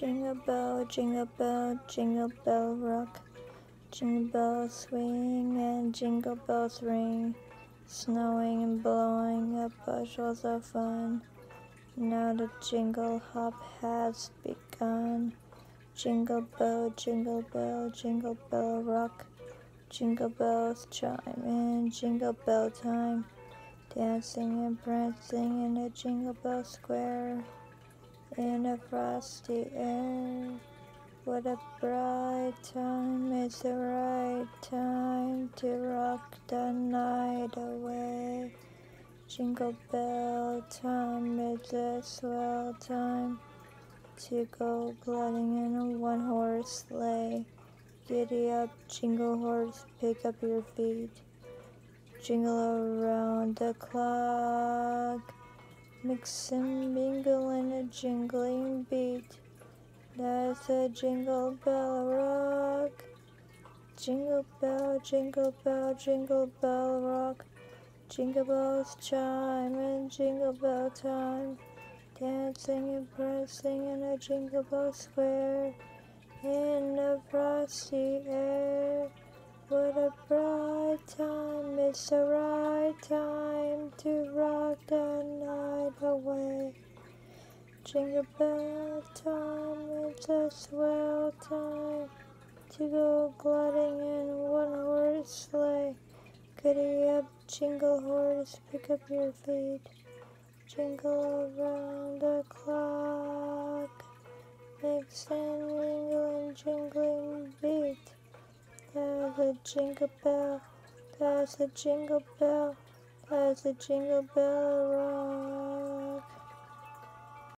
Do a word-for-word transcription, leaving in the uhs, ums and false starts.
Jingle bell, jingle bell, jingle bell rock. Jingle bells swing and jingle bells ring, snowing and blowing up bushels of fun. Now the jingle hop has begun. Jingle bell, jingle bell, jingle bell rock. Jingle bells chime in jingle bell time, dancing and prancing in a jingle bell square. In a frosty air, what a bright time, it's the right time to rock the night away. Jingle bell time, it's a swell time to go gliding in a one-horse sleigh. Giddy up, jingle horse, pick up your feet. Jingle around the clock, mix and mingle in a jingling beat. That's a jingle bell rock. Jingle bell, jingle bell, jingle bell rock. Jingle bells chime in jingle bell time, dancing and prancing in a jingle bell square. In the frosty air, what a bright time, it's the right time to rock the night away. Jingle bell time, it's a swell time to go gliding in one-horse sleigh. Giddy up, jingle horse, pick up your feet. Jingle around the clock, mix and mingle and jingling beat. There's a jingle bell, there's a jingle bell, there's a jingle bell rock.